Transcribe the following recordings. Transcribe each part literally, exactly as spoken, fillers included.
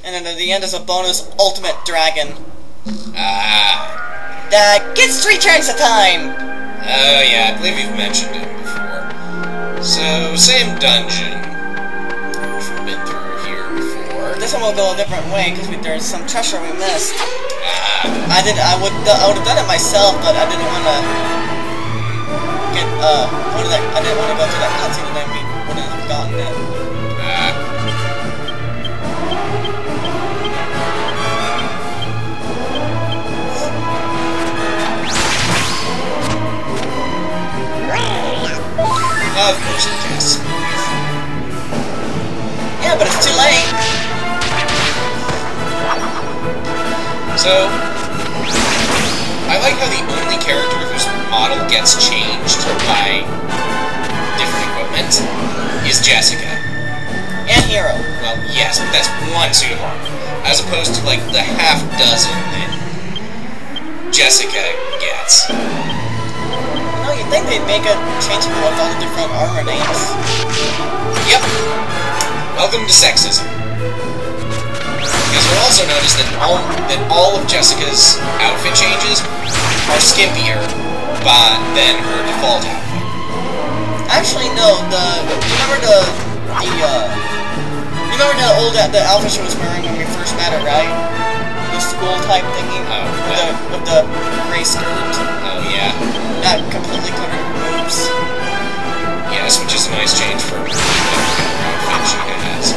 And then at the end is a bonus ultimate dragon. Ah. That gets three turns of time! Oh yeah, I believe you've mentioned it before. So, same dungeon. Which we've been through here before. This one will go a different way, because there's some treasure we missed. Ah. I did. I would. I would have done it myself, but I didn't want to get. Uh, what did I? I didn't want to go through that cutscene, and then we wouldn't have gotten it. Ah. Of course it casts. Yeah, but it's too late. So, I like how the only character whose model gets changed by different equipment is Jessica. And Hero. Well, yes, but that's one suit of armor, as opposed to, like, the half dozen that Jessica gets. No, you'd think they'd make a changeable with all the different armor names. Yep. Welcome to sexism. Because you'll also notice that all that all of Jessica's outfit changes are skimpier by, than her default outfit. Actually, no. The you remember the the uh, you remember the old the outfit she was wearing when we first met her, right? The school type thingy. Oh, with yeah. the with the gray skirt. Oh yeah. That completely covered her boobs. Yes, which is a nice change for whatever outfit she has.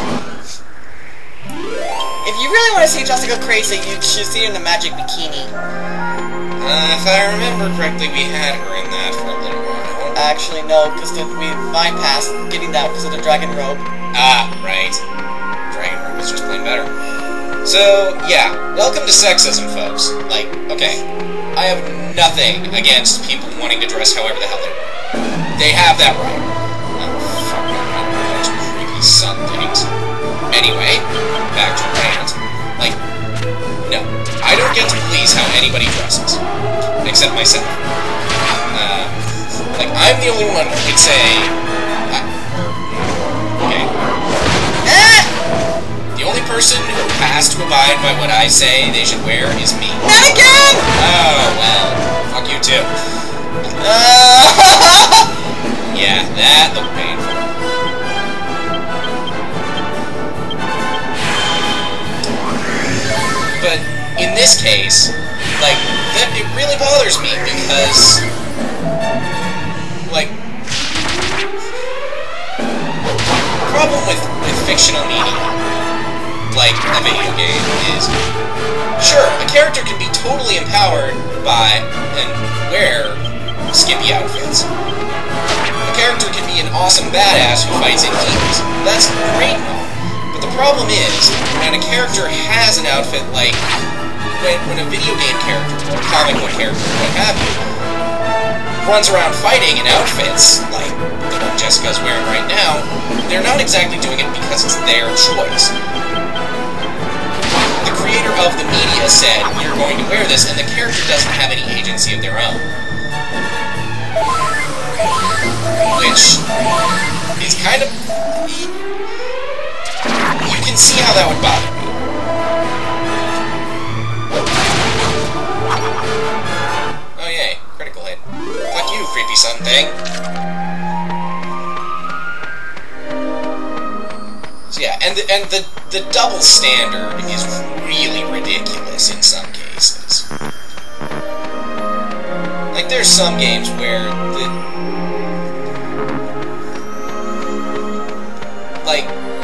If you really want to see Jessica crazy, you should see her in the magic bikini. Uh, if I remember correctly, we had her in that for a little while. Actually, no, because we bypassed getting that because of the dragon robe. Ah, right. Dragon robe was just plain better. So, yeah, welcome to sexism, folks. Like, okay, I have nothing against people wanting to dress however the hell they want. They have that right. Oh, fuck, I don't know those creepy sun things. Anyway, back to rant. Like, no, I don't get to please how anybody dresses. Except myself. Uh, like, I'm the only one who can say... I, okay. Ah! The only person who has to abide by what I say they should wear is me. Not again! Oh, well, fuck you too. Uh, Yeah, that looked painful. But in this case, like, that, it really bothers me because, like, the problem with, with fictional media, like a video game, is, sure, a character can be totally empowered by and wear skimpy outfits. A character can be an awesome badass who fights in heels. That's great and all. But the problem is, when a character has an outfit like, when, when a video game character, or a comic book character, or what have you, runs around fighting in outfits, like the one Jessica's wearing right now, they're not exactly doing it because it's their choice. The creator of the media said, you're going to wear this, and the character doesn't have any agency of their own. Which is kind of... You can see how that would bother me. Oh yay, critical hit. Fuck you, creepy sun thing. So yeah, and the, and the, the double standard is really ridiculous in some cases. Like, there's some games where the... Like...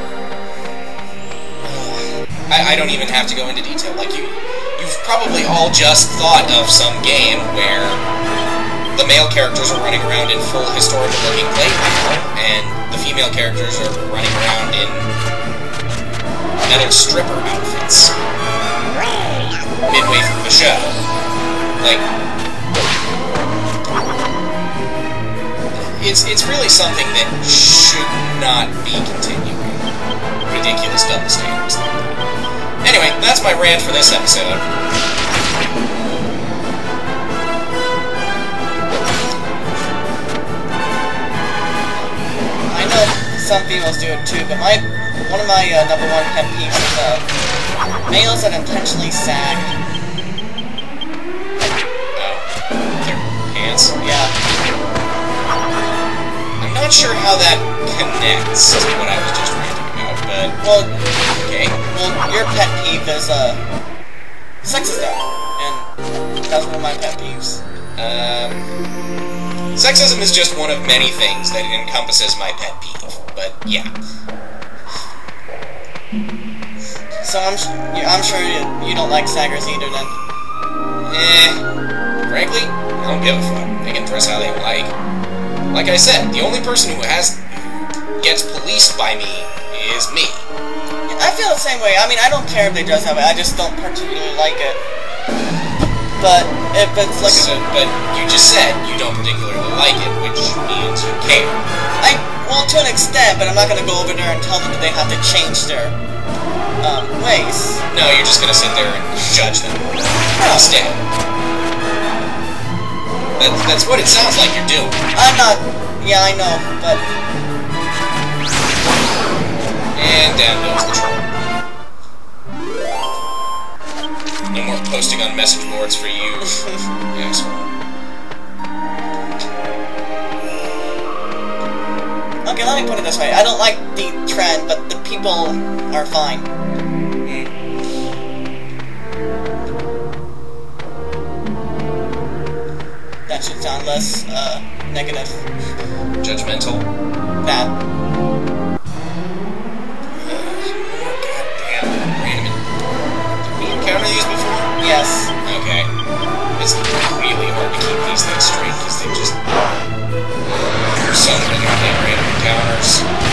I, I don't even have to go into detail. Like, you, you've probably all just thought of some game where the male characters are running around in full historical-looking plate mail, and the female characters are running around in metal stripper outfits midway through the show. Like, it's it's really something that should not be continuing. Ridiculous double standards like that. Anyway, that's my rant for this episode. I know some females do it too, but my one of my uh, number one pet peeves is uh, Males that intentionally sag. Oh. Their pants? Yeah. I'm not sure how that connects to what I was just ranting about, but... Well, okay. Well, your pet peeve is, uh... sexism. And that's one of my pet peeves. Um... Sexism is just one of many things that encompasses my pet peeve, but yeah. So I'm, I'm sure you, you don't like saggers either, then. Eh. Frankly, I don't give a fuck. They can dress how they like. Like I said, the only person who has gets policed by me is me. I feel the same way. I mean, I don't care if they dress that way. I just don't particularly like it. But if it's like... So, but you just said you don't particularly like it, which means you care. I, well, to an extent, but I'm not going to go over there and tell them that they have to change their um, ways. No, you're just going to sit there and judge them instead. That, that's what it sounds like you're doing. I'm not... Yeah, I know, but... And down goes the troll. No more posting on message boards for you, asshole. Okay, let me put it this way. I don't like the trend, but the people are fine. Mm. That should sound less, uh, negative. Judgmental. That. Encountered these before? Yes. Okay. It's really hard to keep these things straight because they just... There's so many goddamn random encounters.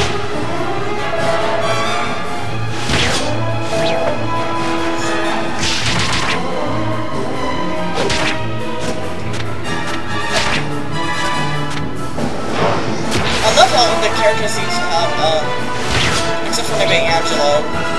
I love how the characters seem to have, um, except for maybe Angelo.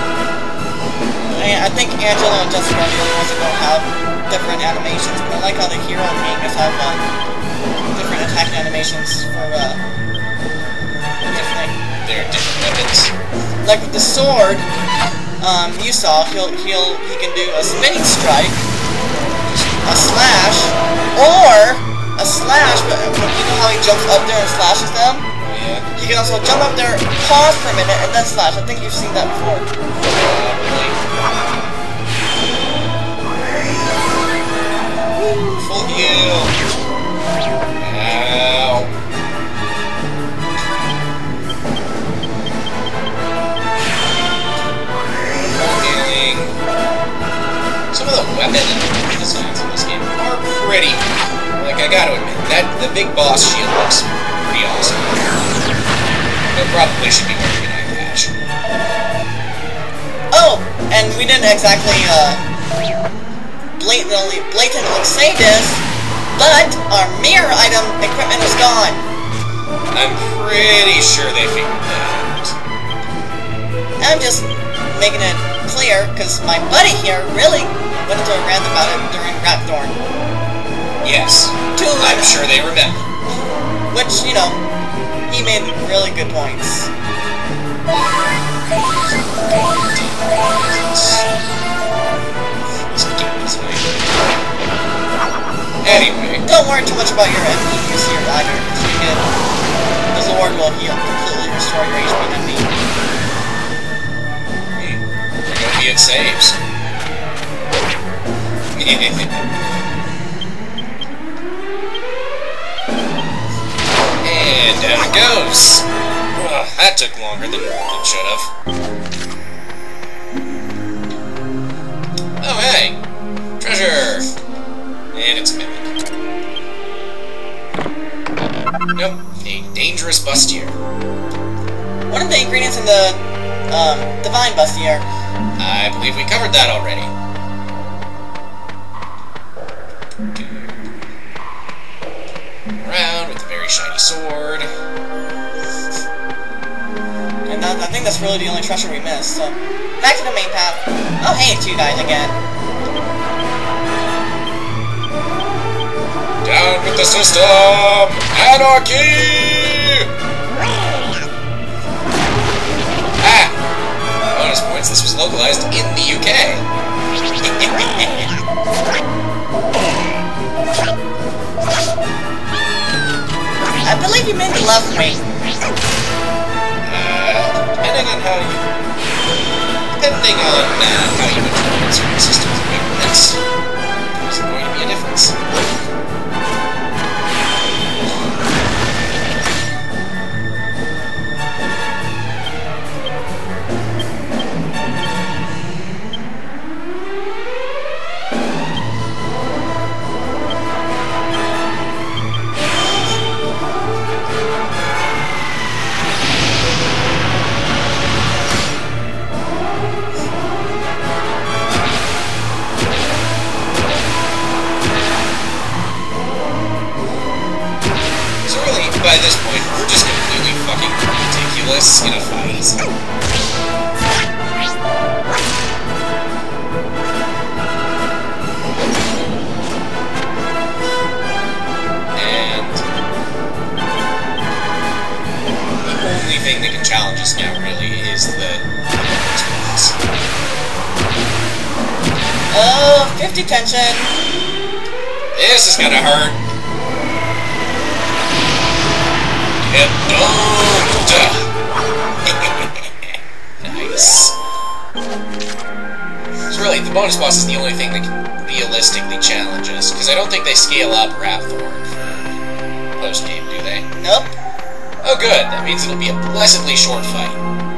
I think Angela and Jessica are the only ones that don't have different animations, but I like how the hero and Angus have um, different attack animations for uh, different. They're different weapons. Like with the sword, um, you saw he'll he'll he can do a spinning strike, a slash, or a slash. But you know how he jumps up there and slashes them? Yeah. He can also jump up there, pause for a minute, and then slash. I think you've seen that before. Full heal. Ow. Full healing. Some of the weapon designs in this game are pretty cool. Like, I gotta admit, that the big boss shield looks pretty awesome. It probably should be wearing an eye patch. Oh, and we didn't exactly, uh... blatantly, blatantly say this, but our mirror item equipment is gone. I'm pretty sure they figured that out. I'm just making it clear, because my buddy here really went into a rant about it during Rapthorn. Yes, Two I'm sure they remember. Which, you know, he made really good points. Anyway. Don't worry too much about your M P use here either, because you can... the Lord will heal, completely restore your H P and M P. Hmm. There go be it saves. And down it goes. Ugh, that took longer than it should have. Oh, hey! Treasure! And it's a mimic. Nope, a dangerous bustier. What are the ingredients in the, um, divine bustier? I believe we covered that already. Around with a very shiny sword. And that, I think that's really the only treasure we missed, so... back to the main path. Oh, hey, it's you guys again. Down with the system! Anarchy! Ah! Bonus point since this was localized in the U K. I believe you meant love me. Uh, depending on how you... Depending on uh, how you interpret certain systems of governments, there's going to be a difference. By this point, we're just completely fucking ridiculous in a fight. And the only thing that can challenge us now, really, is the bonus boss. Oh, fifty tension. This is gonna hurt. Get domed! Nice. So really, the bonus boss is the only thing that can realistically challenge us, because I don't think they scale up Rapthorn for post-game, do they? Nope. Oh good, that means it'll be a blessedly short fight.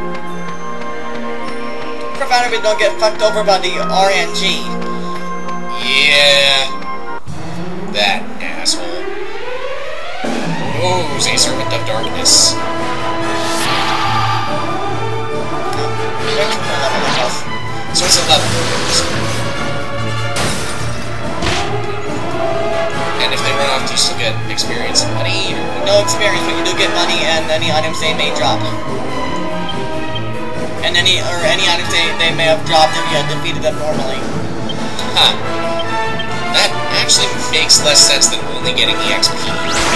Provided we don't get fucked over by the R N G. Yeah. That asshole. Oh, a Servant of Darkness. Oh, so it's eleven. And if they run off, do you still get experience and money? Or? No experience, but you do get money and any items they may drop. And any or any items they, they may have dropped if you had defeated them normally. Huh. That actually makes less sense than only getting the X P.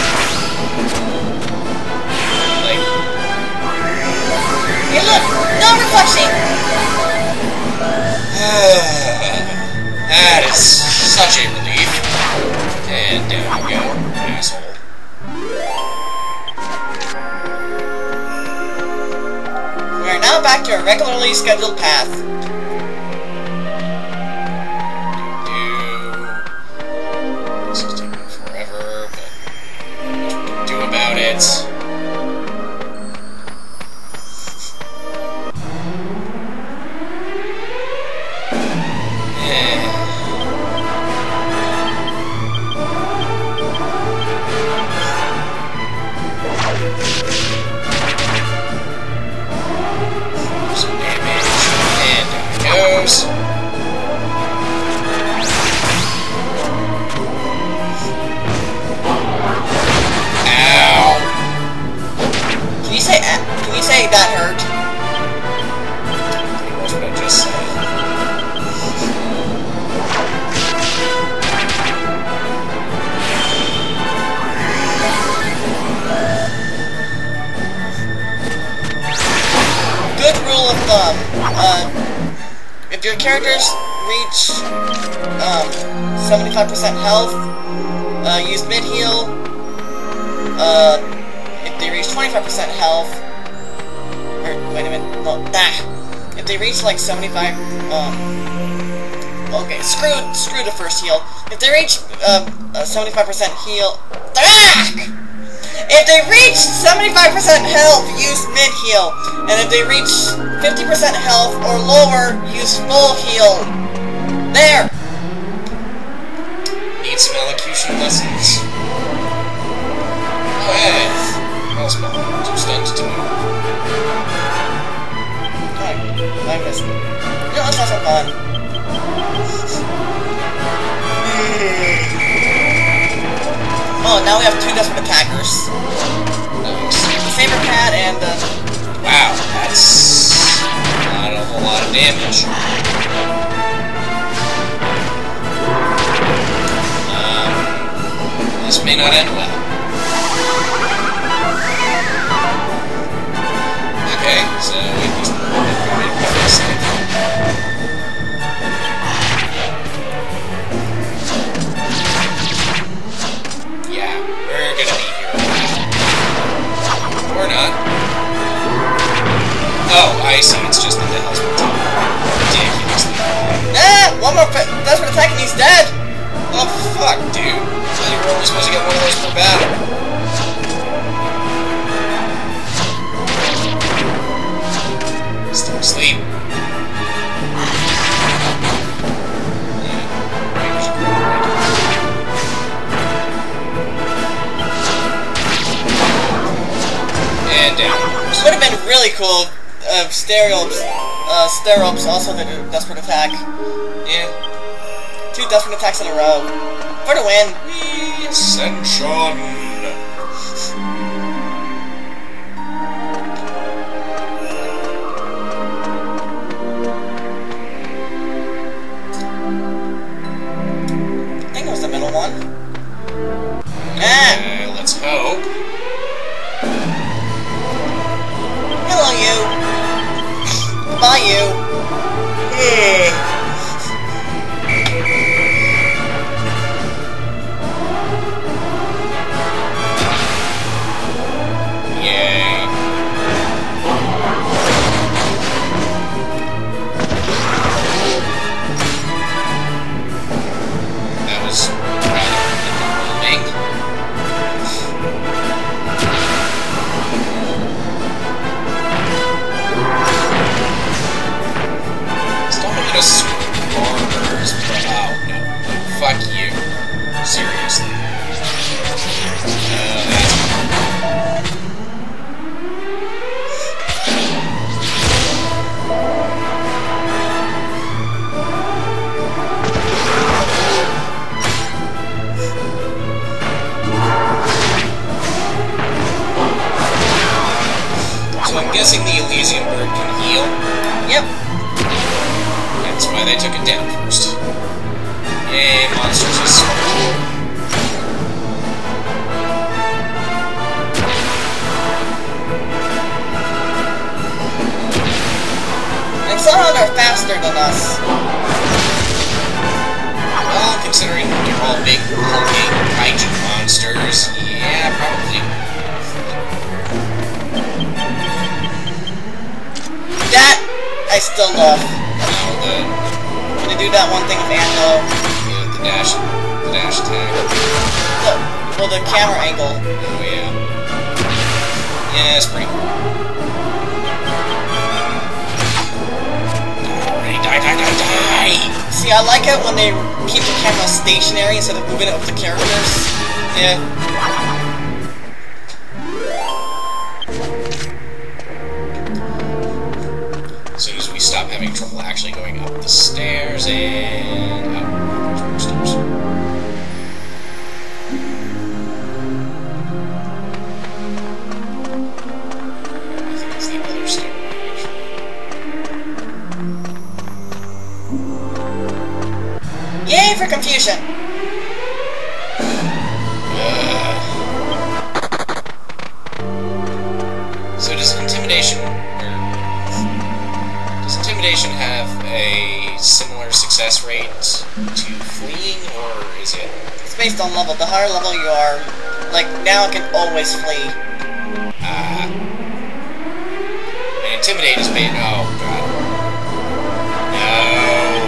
Hey look! No reflection! That is such a relief. And down you go, asshole. We are now back to a regularly scheduled path. This is taking forever, but what we can do about it. Goes. Ow. Can you say can you say that hurt? That's what I just said. Good rule of thumb. Uh If your characters reach um, seventy-five percent health, uh, use mid-heal. Uh, if they reach twenty-five percent health, or wait a minute, no, nah. If they reach like seventy-five, um, okay, screw, screw the first heal. If they reach uh, seventy-five percent heal, ah! If they reach seventy-five percent health, use mid-heal. And if they reach fifty percent health or lower, use full heal. There! Need some elocution lessons. Oh hey! Well spell. Too stunned to move. I missed it. No, that's not so fun. Oh, now we have two desperate attackers. Nice. Saber Cat and uh wow, that's not a whole lot of damage. Um, this may not end well. Okay, so we just more desperate attack and he's dead! Oh, fuck, dude. So you were only supposed to get one of those per battle. Still asleep. And down. Would have been really cool if uh, Stereops, uh, Stereops also did a desperate attack. Yeah. Two desperate attacks in a row. For the win. Ascension. I think it was the middle one. Ah! Uh, let's hope. Hello, you. Bye, you. Yay. That was rather underwhelming. Just farmers, but oh no. Fuck you. Seriously. Uh, that's... So I'm guessing the Elysian bird can heal? Yep. That's why they took it down first. Yay, monsters is smart. And somehow they're faster than us. Well, considering they're all big, hulking, kaiju monsters, yeah, probably. That I still love. The, When they do that one thing with Angelo. the, the dash, the dash attack. The, well, the camera angle. Oh yeah. Yeah, it's pretty cool. Die, die, die, die, die! See, I like it when they keep the camera stationary instead of moving it with the characters. Yeah. As soon as we stop having trouble actually going up the stairs and... Oh, there's more stairs. I think it's the other stair, actually. Yay for confusion! Uh, so does intimidation... Does intimidation have a similar success rate to fleeing, or is it... It's based on level. The higher level you are, like, now it can always flee. Ah. Uh, and intimidate is based... Oh, God. No.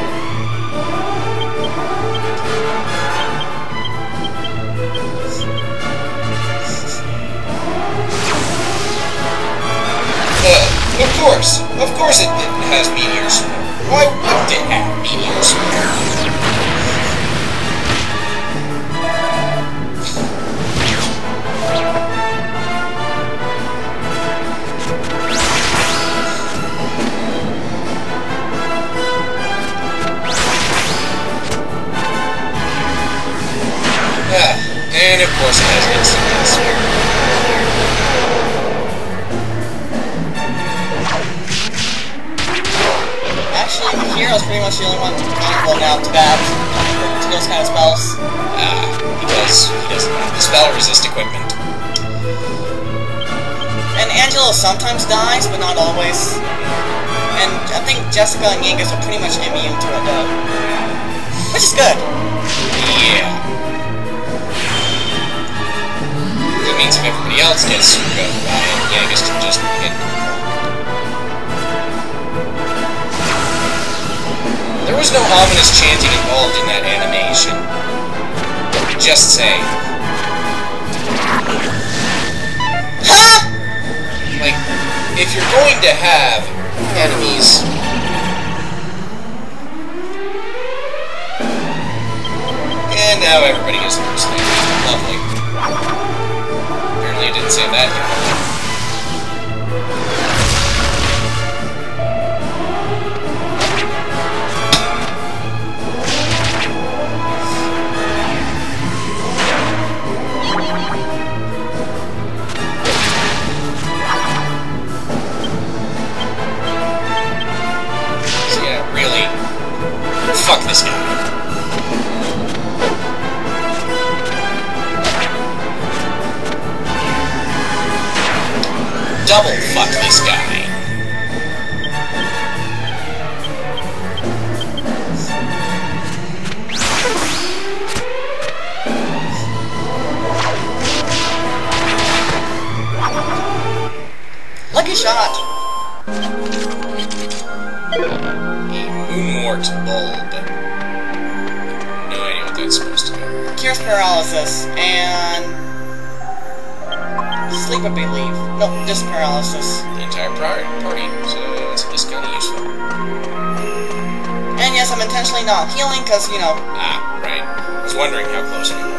Uh, of course. Of course it, it has meteor support. Why wouldn't it have meteor support? Ah, and of course it has instant support. Actually, the hero's pretty much the only one vulnerable now to bad to those kind of spells. Ah, because he doesn't have the spell resist equipment. And Angelo sometimes dies, but not always. And I think Jessica and Yankees are pretty much immune to it, though. Which is good. Yeah. That means if everybody else gets screwed over by it, Yankees can just hit. There was no ominous chanting involved in that animation. Just saying. Huh? Like, if you're going to have enemies... And now everybody gets the first thing. Lovely. Apparently I didn't save that yet. So yeah, really, fuck this guy. Double fuck this guy. Lucky shot. A moonwort bulb. No idea what that's supposed to be. Cures paralysis and sleep, I believe. No, just paralysis. The entire party, so it's this kind of useful. And yes, I'm intentionally not healing because, you know... Ah, right. I was wondering how close I was.